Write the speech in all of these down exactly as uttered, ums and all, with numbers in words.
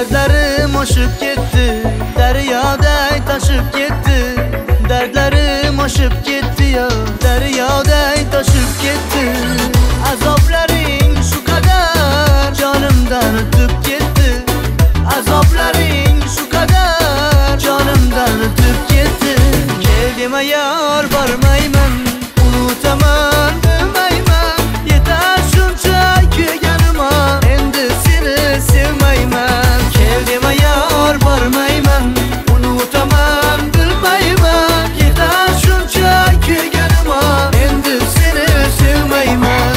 Dardlarim oshib ketdi, daryoday toshib ketdi. Dardlarim oshib ketdi yo, daryoday toshib ketdi. Azoblaring shu qadar jonimdan o'tib ketdi. Azoblaring shu qadar jonimdan o'tib ketdi. Kel dema yor, bormayman, unutaman bilmayman. Yetar shuncha kuyganima, endi seni sevmayman. Kel dema yor, bormayman, unutaman bilmayman. Yetar shuncha kuyganima, endi seni sevmayman.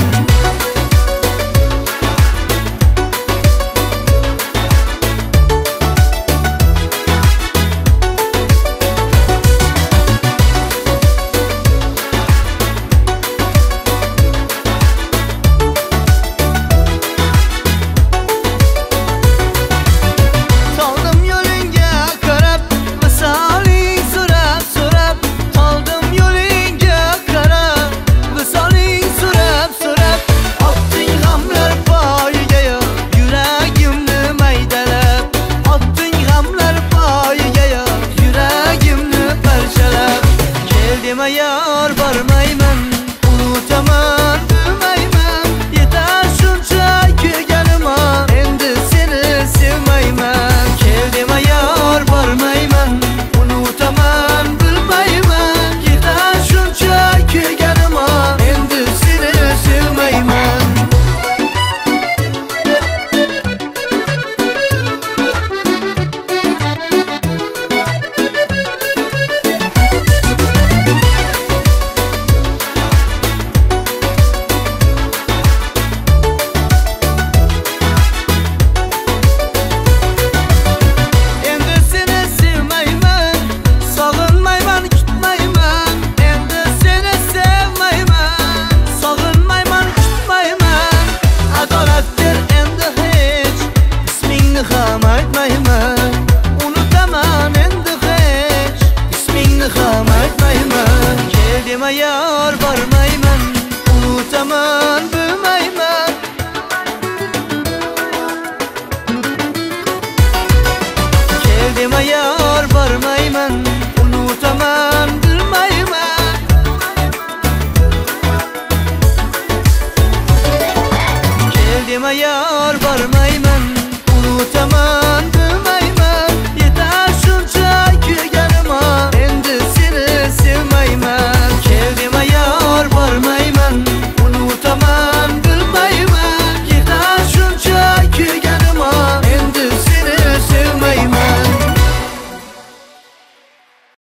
Dema yor, bormayman, unutaman bilmayman. Yetar shuncha kuyganima, endi seni sevmayman. Kel dema yor, bormayman, unutaman bilmayman. Yetar shuncha kuyganima, endi seni sevmayman. Unutaman endi hech ismingni ham aytmayman. Kel dema yor,